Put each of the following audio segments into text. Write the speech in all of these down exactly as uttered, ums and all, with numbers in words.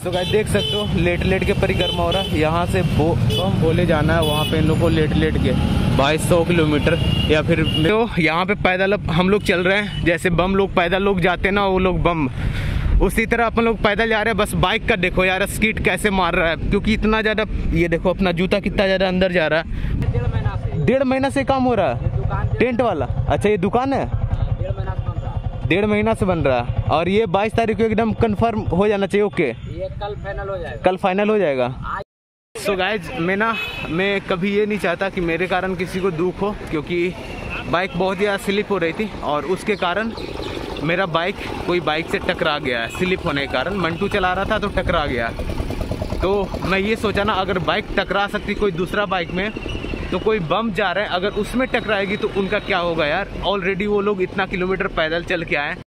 तो गाइस देख सकते हो लेट लेट के परिक्रमा हो रहा है। यहाँ से बो बम भोले जाना है, वहाँ पे इन लोग को लेट लेट के बाईस सौ किलोमीटर या फिर तो यहाँ पे पैदल हम लोग चल रहे हैं। जैसे बम लोग पैदल लोग जाते हैं ना, वो लोग बम उसी तरह अपन लोग पैदल जा रहे हैं। बस बाइक का देखो यार स्कीट कैसे मार रहा है, क्योंकि इतना ज़्यादा ये देखो अपना जूता कितना ज़्यादा अंदर जा रहा है। डेढ़ महीना से काम हो रहा है टेंट वाला। अच्छा ये दुकान है, डेढ़ महीना से बन रहा है। और ये बाईस तारीख को एकदम कंफर्म हो जाना चाहिए। ओके ये कल फाइनल हो जाएगा, कल फाइनल हो जाएगा। सो गाइज मैं ना मैं कभी ये नहीं चाहता कि मेरे कारण किसी को दुख हो, क्योंकि बाइक बहुत ज़्यादा स्लिप हो रही थी और उसके कारण मेरा बाइक कोई बाइक से टकरा गया है। स्लिप होने के कारण मंटू चला रहा था तो टकरा गया। तो मैं ये सोचा ना अगर बाइक टकरा सकती कोई दूसरा बाइक में, तो कोई बम जा रहा है अगर उसमें टकराएगी तो उनका क्या होगा यार। ऑलरेडी वो लोग इतना किलोमीटर पैदल चल के आए।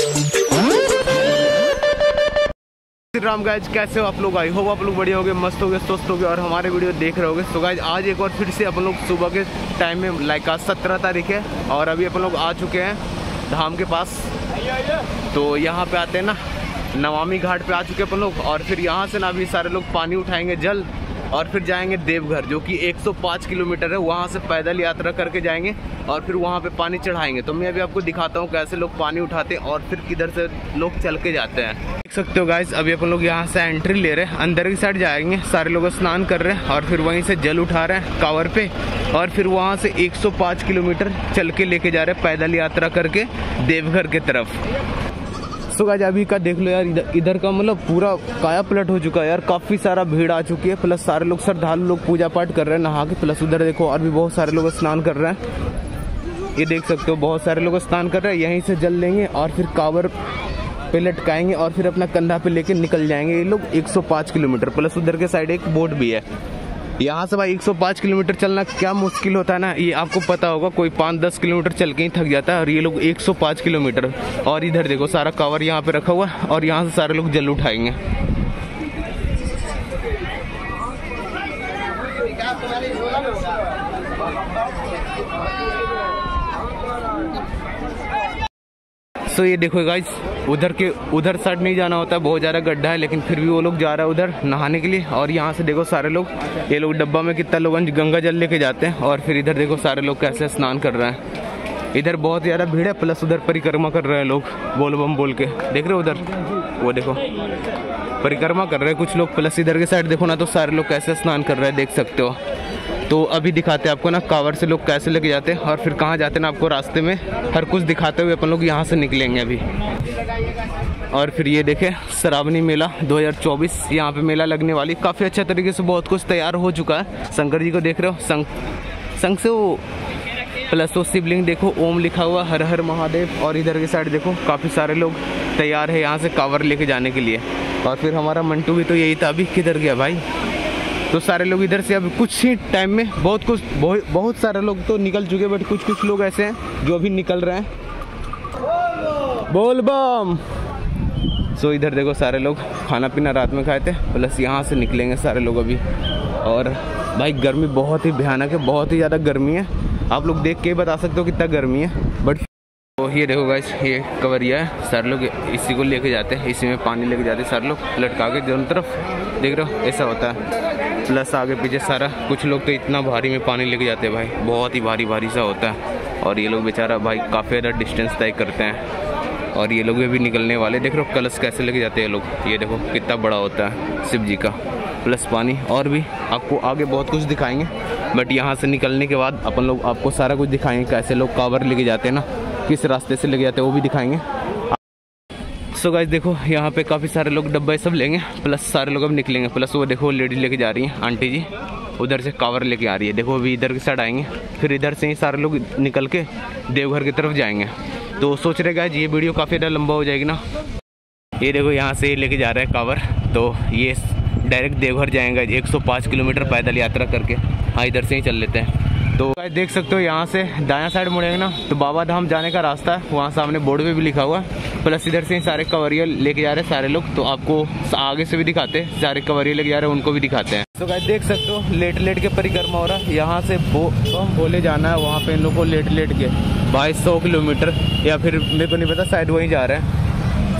राम गाइज कैसे हो आप लोग? आई होप आप लोग बढ़िया हो गए, मस्त हो गए, स्वस्थ हो गए और हमारे वीडियो देख रहे होगे। तो गाइज आज एक बार फिर से अपन लोग सुबह के टाइम में, लाइक आज सत्रह तारीख है और अभी अपन लोग आ चुके हैं धाम के पास। तो यहाँ पे आते हैं ना नवामी घाट पे आ चुके अपन लोग और फिर यहाँ से ना अभी सारे लोग पानी उठाएंगे जल और फिर जाएंगे देवघर, जो कि एक सौ पाँच किलोमीटर है। वहाँ से पैदल यात्रा करके जाएंगे और फिर वहाँ पे पानी चढ़ाएंगे। तो मैं अभी आपको दिखाता हूँ कैसे लोग पानी उठाते हैं और फिर किधर से लोग चल के जाते हैं। देख सकते हो गाइस अभी अपन लोग यहाँ से एंट्री ले रहे हैं, अंदर की साइड जाएंगे। सारे लोग स्नान कर रहे हैं और फिर वहीं से जल उठा रहे हैं कांवर पे और फिर वहाँ से एक सौ पाँच किलोमीटर चल के लेके जा रहे हैं पैदल यात्रा करके देवघर के तरफ। सो गाइस अभी का देख लो यार, इधर इधर का मतलब पूरा काया पलट हो चुका है यार। काफी सारा भीड़ आ चुकी है, प्लस सारे लोग श्रद्धालु लोग पूजा पाठ कर रहे हैं नहा के। प्लस उधर देखो और भी बहुत सारे लोग स्नान कर रहे हैं। ये देख सकते हो बहुत सारे लोग स्नान कर रहे हैं। यहीं से जल लेंगे और फिर कांवर पे लटकाएंगे और फिर अपना कंधा पे लेके निकल जाएंगे ये लोग एक सौ पाँच किलोमीटर। प्लस उधर के साइड एक बोट भी है। यहाँ से भाई एक सौ पाँच किलोमीटर चलना क्या मुश्किल होता है ना, ये आपको पता होगा। कोई पाँच दस किलोमीटर चल के ही थक जाता है और ये लोग एक सौ पाँच किलोमीटर। और इधर देखो सारा कवर यहाँ पे रखा हुआ है और यहाँ से सारे लोग जल उठाएंगे। सो so, ये देखो गाइस उधर के उधर साइड नहीं जाना होता है, बहुत ज़्यादा गड्ढा है, लेकिन फिर भी वो लोग जा रहा है उधर नहाने के लिए। और यहाँ से देखो सारे लोग, ये लोग डब्बा में कितना लोग गंगा जल लेके जाते हैं और फिर इधर देखो सारे लोग कैसे स्नान कर रहे हैं। इधर बहुत ज़्यादा भीड़ है, प्लस उधर परिक्रमा कर रहे हैं लोग बोल बम बोल के। देख रहे हो उधर, वो देखो परिक्रमा कर रहे हैं कुछ लोग। प्लस इधर के साइड देखो ना तो सारे लोग कैसे स्नान कर रहे हैं, देख सकते हो। तो अभी दिखाते हैं आपको ना कांवर से लोग कैसे लेके जाते हैं और फिर कहाँ जाते हैं ना, आपको रास्ते में हर कुछ दिखाते हुए अपन लोग यहाँ से निकलेंगे अभी। और फिर ये देखें श्रावणी मेला दो हज़ार चौबीस, यहाँ पे मेला लगने वाली। काफ़ी अच्छा तरीके से बहुत कुछ तैयार हो चुका है। शंकर जी को देख रहे हो, संग संग से वो प्लस वो शिवलिंग देखो, ओम लिखा हुआ, हर हर महादेव। और इधर की साइड देखो काफ़ी सारे लोग तैयार है यहाँ से कांवर लेके जाने के लिए। और फिर हमारा मंटू भी तो यही था, अभी किधर गया भाई। तो सारे लोग इधर से अब कुछ ही टाइम में बहुत कुछ बहुत, बहुत सारे लोग तो निकल चुके, बट कुछ कुछ लोग ऐसे हैं जो अभी निकल रहे हैं। बोल बम। सो इधर देखो सारे लोग खाना पीना रात में खाए थे, प्लस यहाँ से निकलेंगे सारे लोग अभी। और भाई गर्मी बहुत ही भयानक है, बहुत ही ज़्यादा गर्मी है। आप लोग देख के ही बता सकते हो कितना गर्मी है। बट तो ये देखो गाइस ये कवरिया है, सारे लोग इसी को लेके जाते हैं, इसी में पानी लेके जाते हैं सारे लोग लटका के दोनों तरफ। देख रहे हो ऐसा होता है। प्लस आगे पीछे सारा कुछ लोग तो इतना भारी में पानी लेके जाते हैं भाई, बहुत ही भारी भारी सा होता है। और ये लोग बेचारा भाई काफ़ी ज़्यादा डिस्टेंस तय करते हैं। और ये लोग भी निकलने वाले, देख रहे हो कलश कैसे लेके जाते हैं लोग। ये देखो कितना बड़ा होता है शिव जी का, प्लस पानी। और भी आपको आगे बहुत कुछ दिखाएंगे, बट यहाँ से निकलने के बाद अपन लोग आपको सारा कुछ दिखाएंगे, कैसे लोग कांवर लेके जाते हैं ना, किस रास्ते से लेके जाते हैं वो भी दिखाएंगे। सो so गाइस देखो यहाँ पे काफ़ी सारे लोग डब्बे सब लेंगे, प्लस सारे लोग अब निकलेंगे। प्लस वो देखो लेडी लेके जा रही हैं, आंटी जी उधर से कांवर लेके आ रही है। देखो अभी इधर की साइड आएंगे, फिर इधर से ही सारे लोग निकल के देवघर की तरफ जाएंगे। तो सोच रहे गाइस ये वीडियो काफ़ी ज़्यादा लंबा हो जाएगी ना। ये देखो यहाँ से लेके जा रहे हैं कांवर, तो ये डायरेक्ट देवघर जाएंगे एक सौ पाँच किलोमीटर पैदल यात्रा करके। हाँ इधर से ही चल लेते हैं। तो गाइस देख सकते हो यहाँ से दायां साइड मुड़ेंगे ना तो बाबा धाम जाने का रास्ता है, वहाँ सामने बोर्ड पे भी लिखा हुआ है। प्लस इधर से ही सारे कवरिया लेके जा रहे हैं सारे लोग, तो आपको आगे से भी दिखाते हैं, सारे कवरिया लेके जा रहे हैं उनको भी दिखाते हैं। तो गाइस देख सकते हो लेट लेट के परिक्रमा हो रहा है। यहाँ से बो बम भोले जाना है, वहाँ पे इन लोग को लेट लेट के बाईस सौ किलोमीटर या फिर मेरे को नहीं पता, शायद वहीं जा रहे हैं।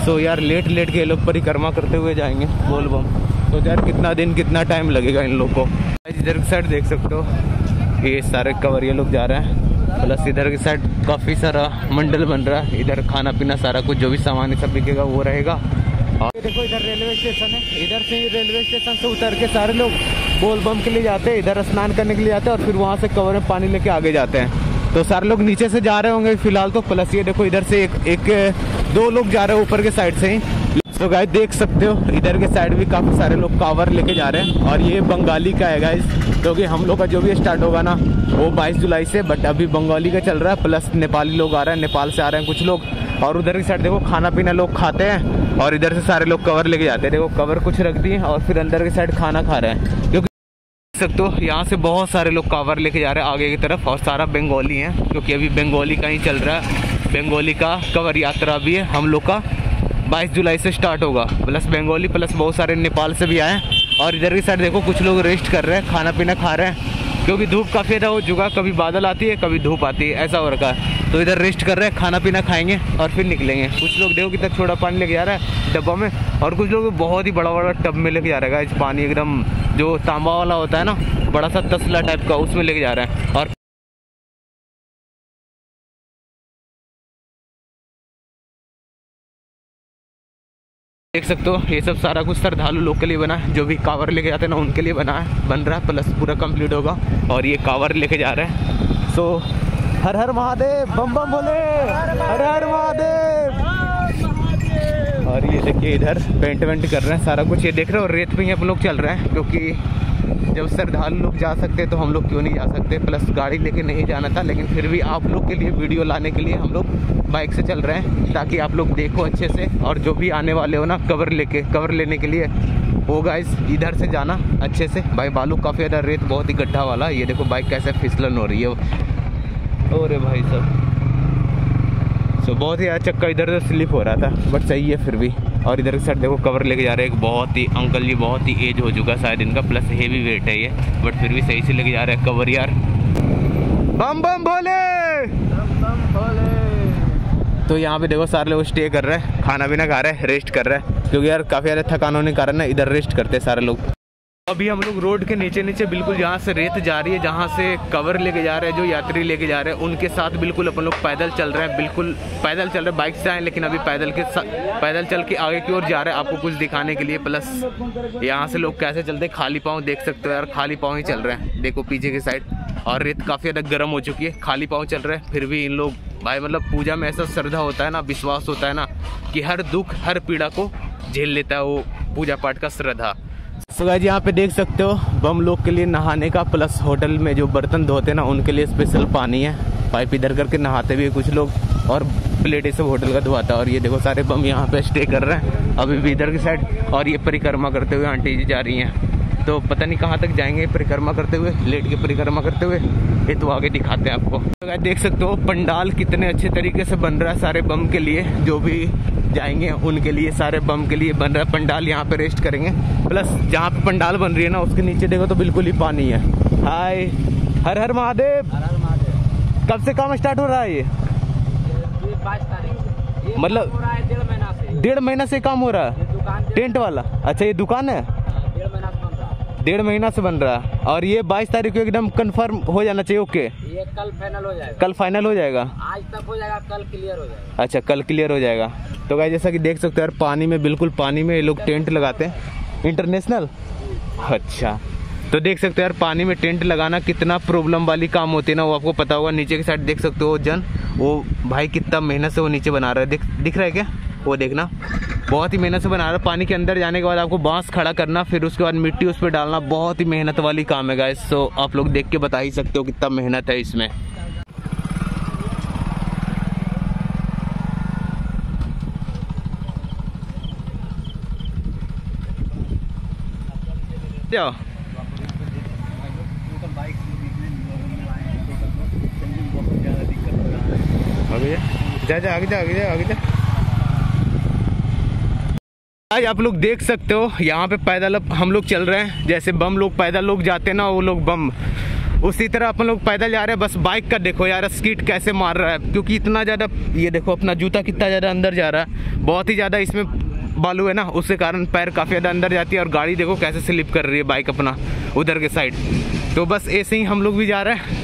सो यार लेट लेट के ये लोग परिक्रमा करते हुए जाएंगे बोल बम। तो यार कितना दिन कितना टाइम लगेगा इन लोग को। इधर की साइड देख सकते हो ये सारे कवरिया लोग जा रहे हैं, प्लस इधर की साइड काफ़ी सारा मंडल बन रहा है। इधर खाना पीना सारा कुछ जो भी सामान सब बिकेगा वो रहेगा। और देखो इधर रेलवे स्टेशन है, इधर से रेलवे स्टेशन से उतर के सारे लोग बोल बम के लिए जाते हैं, इधर स्नान करने के लिए जाते हैं और फिर वहाँ से कवर में पानी लेके आगे जाते हैं। तो सारे लोग नीचे से जा रहे होंगे फिलहाल तो। प्लस ये देखो इधर से एक, एक दो लोग जा रहे हैं ऊपर के साइड से ही। तो गाइस देख सकते हो इधर के साइड भी काफी सारे लोग कावर लेके जा रहे हैं और ये बंगाली का है गाइस, क्योंकि हम लोग का जो भी स्टार्ट होगा ना वो बाईस जुलाई से, बट अभी बंगाली का चल रहा है। प्लस नेपाली लोग आ रहे हैं, नेपाल से आ रहे हैं कुछ लोग। और उधर की साइड देखो खाना पीना लोग खाते हैं और इधर से सारे लोग कवर लेके जाते हैं। देखो कवर कुछ रख दिए और फिर अंदर की साइड खाना खा रहे हैं, क्योंकि देख सकते हो यहाँ से बहुत सारे लोग कावर लेके जा रहे हैं आगे की तरफ और सारा बंगाली है, क्योंकि अभी बंगाली का ही चल रहा है। बंगाली का कवर यात्रा भी है हम लोग का बाईस जुलाई से स्टार्ट होगा। प्लस बंगाली प्लस बहुत सारे नेपाल से भी आए हैं। और इधर की साइड देखो कुछ लोग रेस्ट कर रहे हैं, खाना पीना खा रहे हैं, क्योंकि धूप काफ़ी ज़्यादा हो चुका, कभी बादल आती है कभी धूप आती है, ऐसा हो रखा है। तो इधर रेस्ट कर रहे हैं, खाना पीना खाएंगे और फिर निकलेंगे। कुछ लोग देखो कितना छोटा पानी लेके जा रहा है डब्बा में, और कुछ लोग बहुत ही बड़ा बड़ा टब में लेके जा रहा है गाइस, पानी एकदम जो तांबा वाला होता है ना, बड़ा सा तसला टाइप का, उसमें लेके जा रहा है। और देख सकते हो ये सब सारा कुछ श्रद्धालु लोग के लिए बना है, जो भी कावर लेके जाते हैं ना उनके लिए बना है, बन रहा है। प्लस पूरा कंप्लीट होगा और ये कावर लेके जा रहे हैं। सो हर हर महादेव, बम बम बोले, हर हर महादेव। और ये देखिए इधर पेंट वेंट कर रहे हैं सारा कुछ, ये देख रहे हो रेत पे ही हम लोग चल रहे हैं, क्योंकि जब श्रद्धालु लोग जा सकते तो हम लोग क्यों नहीं जा सकते। प्लस गाड़ी लेके नहीं जाना था, लेकिन फिर भी आप लोग के लिए वीडियो लाने के लिए हम लोग बाइक से चल रहे हैं, ताकि आप लोग देखो अच्छे से। और जो भी आने वाले हो ना कवर लेके, कवर लेने के लिए वो गाइस इधर से जाना अच्छे से। भाई बालू काफ़ी ज़्यादा, रेत बहुत ही गड्ढा वाला। ये देखो बाइक कैसे फिसलन हो रही है। अरे भाई सब सो बहुत ही ज़्यादा चक्का इधर से स्लिप हो रहा था, बट सही है फिर भी। और इधर के साइड देखो कवर लेके जा रहे हैं एक बहुत ही अंकल जी, बहुत ही एज हो चुका शायद इनका, प्लस हेवी वेट है ये, बट फिर भी सही से लेके जा रहे हैं कवर यार। बम बम भोले, बम बम भोले। तो यहाँ पे देखो सारे लोग स्टे कर रहे हैं, खाना पीना खा रहे हैं, रेस्ट कर रहे हैं, क्योंकि यार काफ़ी ज़्यादा थकान होने के कारण ना इधर रेस्ट करते हैं सारे लोग। अभी हम लोग रोड के नीचे नीचे बिल्कुल जहाँ से रेत जा रही है, जहाँ से कवर लेके जा रहे हैं, जो यात्री लेके जा रहे हैं उनके साथ बिल्कुल अपन लोग पैदल चल रहे हैं। बिल्कुल पैदल चल रहे हैं, बाइक से आए लेकिन अभी पैदल के पैदल चल के आगे की ओर जा रहे हैं, आपको कुछ दिखाने के लिए। प्लस यहाँ से लोग कैसे चलते हैं, खाली पाँव देख सकते हो यार, खाली पाँव ही चल रहे हैं। देखो पीछे की साइड, और रेत काफ़ी ज़्यादा गर्म हो चुकी है, खाली पाँव चल रहे हैं। फिर भी इन लोग भाई मतलब पूजा में ऐसा श्रद्धा होता है ना, विश्वास होता है ना, कि हर दुख हर पीड़ा को झेल लेता है वो पूजा पाठ का श्रद्धा। सो गाइस यहाँ पे देख सकते हो बम लोग के लिए नहाने का, प्लस होटल में जो बर्तन धोते हैं ना उनके लिए स्पेशल पानी है, पाइप इधर करके नहाते भी कुछ लोग, और प्लेट सब होटल का धोता है। और ये देखो सारे बम यहाँ पे स्टे कर रहे हैं अभी भी इधर की साइड। और ये परिक्रमा करते हुए आंटी जी जा रही हैं, तो पता नहीं कहाँ तक जाएंगे परिक्रमा करते हुए, लेट के परिक्रमा करते हुए, ये तो आगे दिखाते हैं आपको। तो गाइस देख सकते हो पंडाल कितने अच्छे तरीके से बन रहा है सारे बम के लिए, जो भी जाएंगे उनके लिए सारे बम के लिए बन रहा है पंडाल। यहाँ पे रेस्ट करेंगे, प्लस जहाँ पे पंडाल बन रही है ना उसके नीचे देखो तो बिल्कुल ही पानी है। हाय हर हर महादेव। कब से काम स्टार्ट हो रहा है ये? बाईस तारीख, मतलब डेढ़ महीना से डेढ़ महीना से काम हो रहा है टेंट वाला। अच्छा ये दुकान है, डेढ़ महीना से बन रहा है। और ये बाईस तारीख को एकदम कंफर्म हो जाना चाहिए। ओके ये कल फाइनल हो जाएगा, कल फाइनल हो जाएगा, आज तक हो जाएगा, कल क्लियर हो जाएगा। अच्छा कल क्लियर हो जाएगा। तो गाइस जैसा कि देख सकते हो यार पानी में, बिल्कुल पानी में ये लोग टेंट लगाते हैं इंटरनेशनल। अच्छा तो देख सकते हो यार पानी में टेंट लगाना कितना प्रॉब्लम वाली काम होती है ना, वो आपको पता होगा। नीचे की साइड देख सकते हो जन, वो भाई कितना मेहनत से वो नीचे बना रहा है, दिख दिख रहा है क्या? वो देखना बहुत ही मेहनत से बना रहा है। पानी के अंदर जाने के बाद आपको बांस खड़ा करना, फिर उसके बाद मिट्टी उस पर डालना, बहुत ही मेहनत वाली काम है गाइस। सो आप लोग देख के बता ही सकते हो कितना मेहनत है इसमें। जाओ आगे जा जा आगे जा आगे जा आगे जा। आज आप लोग देख सकते हो यहाँ पे पैदल हम लोग चल रहे हैं, जैसे बम लोग पैदल लोग जाते हैं ना, वो लोग बम उसी तरह अपन लोग पैदल जा रहे हैं। बस बाइक का देखो यार स्कीट कैसे मार रहा है, क्योंकि इतना ज़्यादा, ये देखो अपना जूता कितना ज़्यादा अंदर जा रहा है, बहुत ही ज़्यादा इसमें बालू है ना, उसके कारण पैर काफ़ी ज़्यादा अंदर जाती है और गाड़ी देखो कैसे स्लिप कर रही है बाइक अपना उधर के साइड। तो बस ऐसे ही हम लोग भी जा रहे हैं।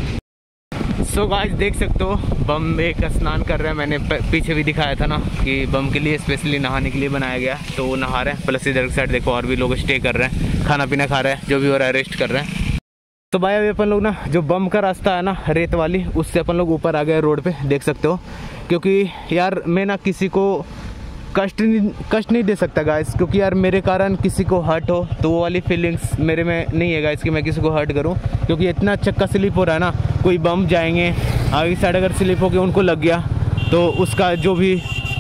सो so गाइस देख सकते हो बम एक स्नान कर रहे हैं, मैंने पीछे भी दिखाया था ना कि बम के लिए स्पेशली नहाने के लिए बनाया गया, तो वो नहा रहे हैं। प्लस इधर की साइड देखो और भी लोग स्टे कर रहे हैं, खाना पीना खा रहे हैं, जो भी हो रहा है रेस्ट कर रहे हैं। तो भाई अभी अपन लोग ना जो बम का रास्ता है ना रेत वाली, उससे अपन लोग ऊपर आ गए रोड पे, देख सकते हो। क्योंकि यार मैं ना किसी को कष्ट नहीं कष्ट नहीं दे सकता गाइस, क्योंकि यार मेरे कारण किसी को हर्ट हो तो वो वाली फीलिंग्स मेरे में नहीं है गाइस कि मैं किसी को हर्ट करूं। क्योंकि इतना चक्का स्लिप हो रहा है ना, कोई बम जाएंगे आगे साइड अगर स्लिप हो के उनको लग गया तो उसका जो भी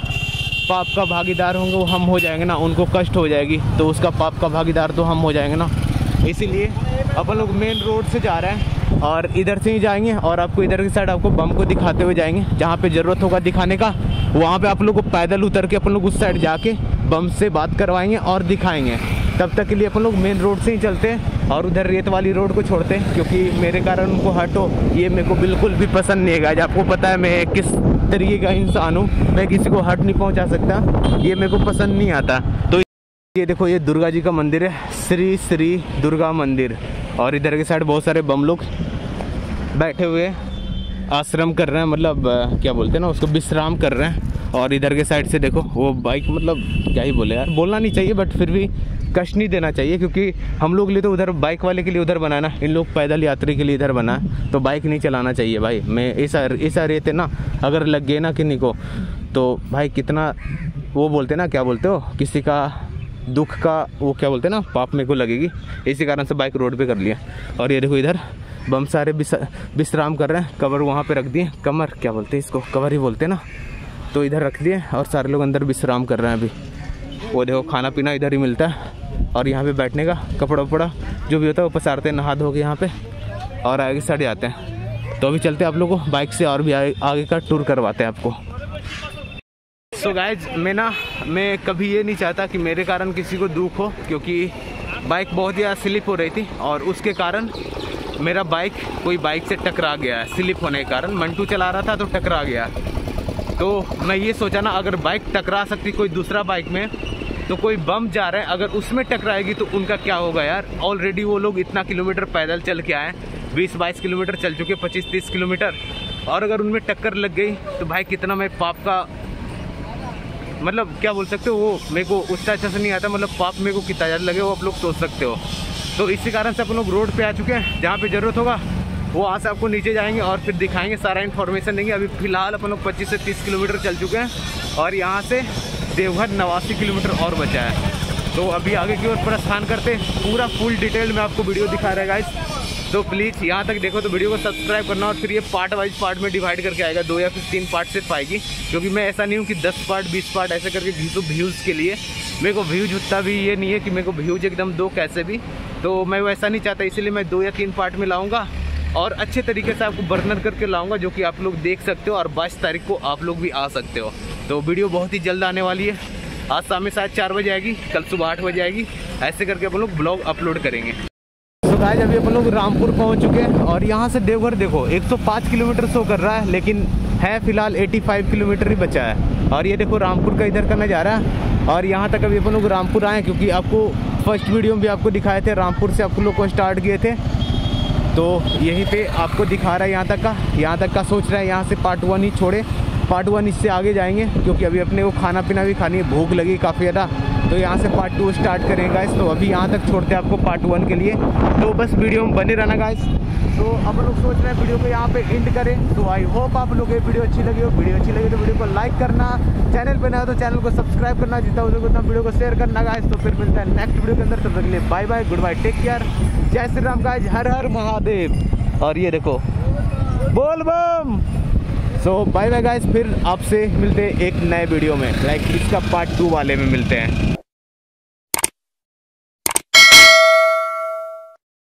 पाप का भागीदार होंगे वो हम हो जाएंगे ना, उनको कष्ट हो जाएगी तो उसका पाप का भागीदार तो हम हो जाएंगे ना। इसीलिए अपन लोग मेन रोड से जा रहे हैं और इधर से ही जाएंगे और आपको इधर की साइड आपको बम को दिखाते हुए जाएंगे। जहाँ पे ज़रूरत होगा दिखाने का वहाँ पे आप लोग को पैदल उतर के अपन लोग उस साइड जाके बम से बात करवाएंगे और दिखाएंगे। तब तक के लिए अपन लोग मेन रोड से ही चलते हैं और उधर रेत वाली रोड को छोड़ते हैं, क्योंकि मेरे कारण उनको हर्ट हो ये मेरे को बिल्कुल भी पसंद नहीं है गाइस। आपको पता है मैं किस तरीके का इंसान हूँ, मैं किसी को हर्ट नहीं पहुँचा सकता, ये मेरे को पसंद नहीं आता। तो ये देखो ये दुर्गा जी का मंदिर है, श्री श्री दुर्गा मंदिर, और इधर के साइड बहुत सारे बम लोग बैठे हुए आश्रम कर रहे हैं, मतलब क्या बोलते हैं ना उसको, विश्राम कर रहे हैं। और इधर के साइड से देखो वो बाइक, मतलब क्या ही बोले यार, बोलना नहीं चाहिए बट फिर भी कष्ट नहीं देना चाहिए, क्योंकि हम लोग के लिए तो उधर बाइक वाले के लिए उधर बना ना, इन लोग पैदल यात्री के लिए इधर बना, तो बाइक नहीं चलाना चाहिए भाई। मैं ऐसा ऐसा रहते ना, अगर लग गए ना किन्हीं को तो भाई कितना वो बोलते ना, क्या बोलते हो, किसी का दुख का वो क्या बोलते हैं ना, पाप मेरे को लगेगी, इसी कारण से बाइक रोड पे कर लिया। और ये देखो इधर बम सारे विश्राम कर रहे हैं, कवर वहाँ पे रख दिए, कमर क्या बोलते हैं इसको, कवर ही बोलते हैं ना, तो इधर रख दिए और सारे लोग अंदर विश्राम कर रहे हैं अभी। वो देखो खाना पीना इधर ही मिलता है और यहाँ पे बैठने का कपड़ा वपड़ा जो भी होता है वो पसारते हैं नहा धो के यहाँ पे और आगे साइड जाते हैं। तो अभी चलते हैं आप लोगों को बाइक से और भी आगे, आगे का टूर करवाते हैं आपको। सो गाइज मैं ना मैं कभी ये नहीं चाहता कि मेरे कारण किसी को दुख हो, क्योंकि बाइक बहुत ज़्यादा स्लिप हो रही थी और उसके कारण मेरा बाइक कोई बाइक से टकरा गया है। स्लिप होने के कारण मंटू चला रहा था तो टकरा गया। तो मैं ये सोचा ना अगर बाइक टकरा सकती कोई दूसरा बाइक में, तो कोई बम जा रहा है अगर उसमें टकराएगी तो उनका क्या होगा यार। ऑलरेडी वो लोग इतना किलोमीटर पैदल चल के आए, बीस बाईस किलोमीटर चल चुके, पच्चीस तीस किलोमीटर, और अगर उनमें टक्कर लग गई तो भाई कितना मैं पाप का, मतलब क्या बोल सकते हो, वो मेरे को उतना अच्छा से नहीं आता, मतलब पाप मेरे को कितना ज़्यादा लगे वो आप लोग सोच सकते हो। तो इसी कारण से अपन लोग रोड पे आ चुके हैं, जहाँ पे ज़रूरत होगा वो वहाँ से आपको नीचे जाएंगे और फिर दिखाएंगे, सारा इन्फॉर्मेशन देंगे। अभी फिलहाल अपन लोग पच्चीस से तीस किलोमीटर चल चुके हैं और यहाँ से देवघर नवासी किलोमीटर और बचा है। तो अभी आगे की ओर प्रस्थान करते हैं, पूरा फुल डिटेल में आपको वीडियो दिखा रहा है गाइस। तो प्लीज़ यहाँ तक देखो तो वीडियो को सब्सक्राइब करना, और फिर ये पार्ट वाइज पार्ट में डिवाइड करके आएगा, दो या फिर तीन पार्ट सिर्फ आएगी, क्योंकि मैं ऐसा नहीं हूँ कि दस पार्ट बीस पार्ट ऐसे करके घीसू व्यूज़ के लिए। मेरे को व्यूज उतना भी ये नहीं है कि मेरे को व्यूज एकदम दो कैसे भी, तो मैं वैसा नहीं चाहता, इसीलिए मैं दो या तीन पार्ट में लाऊंगा और अच्छे तरीके से आपको बर्नर करके लाऊंगा, जो कि आप लोग देख सकते हो और बाईस तारीख को आप लोग भी आ सकते हो। तो वीडियो बहुत ही जल्द आने वाली है, आज शाम में शायद चार बजे आएगी, कल सुबह आठ बजे आएगी, ऐसे करके अपन लोग ब्लॉग अपलोड करेंगे। तो गाइस अभी अपन लोग रामपुर पहुंच चुके हैं और यहाँ से देवघर देखो एक सौ पाँच किलोमीटर शो कर रहा है, लेकिन है फिलहाल पचासी किलोमीटर ही बचा है। और ये देखो रामपुर का इधर का नज़ारा है। और यहाँ तक अभी अपन लोग रामपुर आए, क्योंकि आपको फर्स्ट वीडियो में भी आपको दिखाए थे, रामपुर से आप लोग को स्टार्ट किए थे, तो यहीं पे आपको दिखा रहा है यहाँ तक का। यहाँ तक का सोच रहा है यहाँ से पार्ट वन ही छोड़े, पार्ट वन इससे आगे जाएंगे, क्योंकि अभी अपने को खाना पीना भी खानी है, भूख लगी काफ़ी ज़्यादा, तो यहाँ से पार्ट टू स्टार्ट करेंगे गाइस। तो अभी यहाँ तक छोड़ते हैं आपको पार्ट वन के लिए, तो बस वीडियो में बने रहना गाइस। तो अब लोग सोच रहे हैं वीडियो को यहाँ पे एंड करें, तो आई होप आप लोग ये वीडियो अच्छी लगी हो। वीडियो अच्छी लगी तो वीडियो को लाइक करना, चैनल पे नया हो तो चैनल को सब्सक्राइब करना, जितना हो सके उतना वीडियो को शेयर करना गाइस। तो फिर मिलता है नेक्स्ट वीडियो के अंदर, तब तक के लिए bye bye, good bye, take care, जय श्री राम गाइस, हर हर महादेव। और ये देखो बोल बम। सो बाय बाय गाइस, फिर आपसे मिलते हैं एक नए वीडियो में, लाइक इसका पार्ट टू वाले में मिलते हैं।